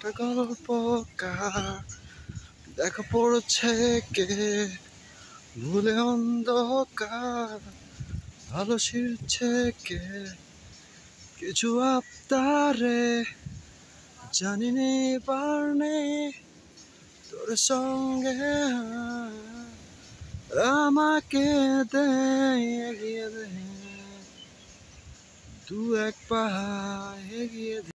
একটা গল্পকার দেখা পড়ছে কে ভুলে অন্ধকার ভালো শিরছে কে কিছু আবদারে জানি নে পারনে তোর সঙ্গে আমাকে দে এগিয়ে দে দু এক পা এগিয়ে দে।